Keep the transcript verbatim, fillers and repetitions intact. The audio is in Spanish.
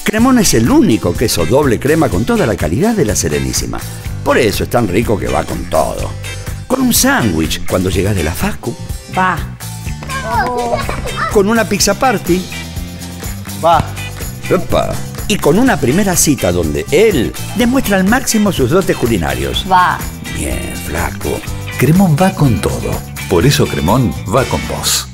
Cremón es el único queso doble crema con toda la calidad de la Serenísima. Por eso es tan rico que va con todo. Con un sándwich cuando llegas de la facu. Va. Con una pizza party. Va. Opa. Y con una primera cita donde él demuestra al máximo sus dotes culinarios. Va. Bien, flaco. Cremón va con todo. Por eso Cremón va con vos.